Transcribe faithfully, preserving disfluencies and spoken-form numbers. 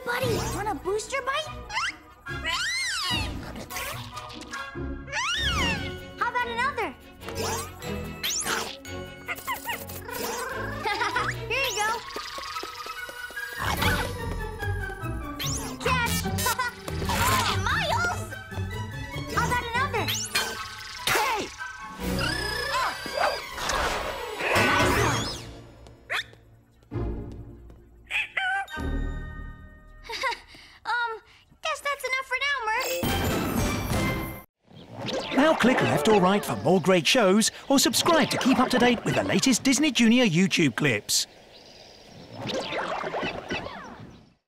buddy, want a booster bite? How about another? Here you go. Catch! Oh, Miles! How about another? Hey! Nice one. um, guess that's enough for now, Merc. Now click left or right for more great shows, or subscribe to keep up to date with the latest Disney Junior YouTube clips.